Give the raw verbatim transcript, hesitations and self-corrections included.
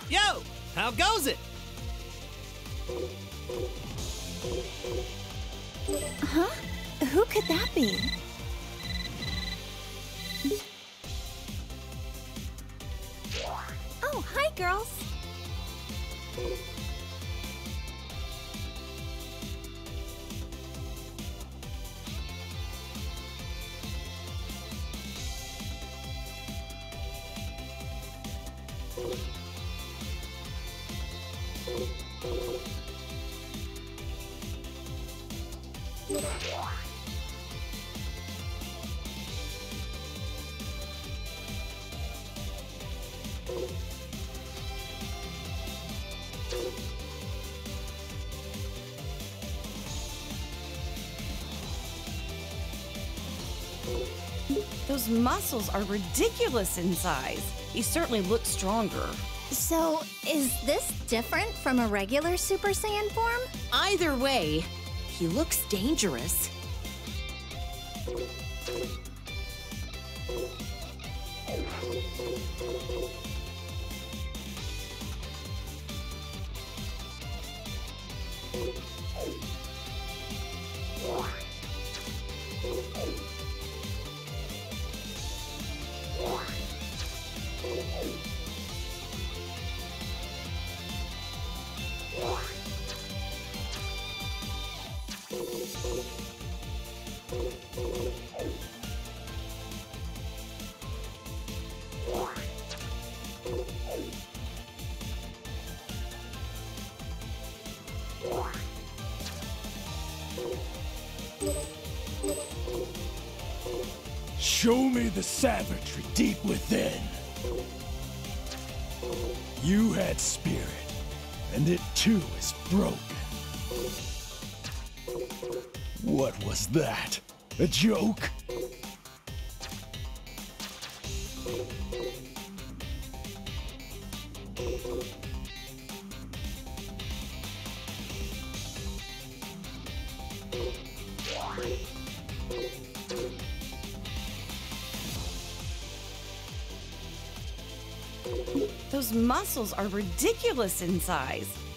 Yo, how goes it? Huh? Who could that be? Oh, hi, girls. Those muscles are ridiculous in size. He certainly looks stronger. So, is this different from a regular Super Saiyan form? Either way, he looks dangerous. Show me the savagery deep within. You had spirit, and it too is broken. What was that? A joke? Those muscles are ridiculous in size.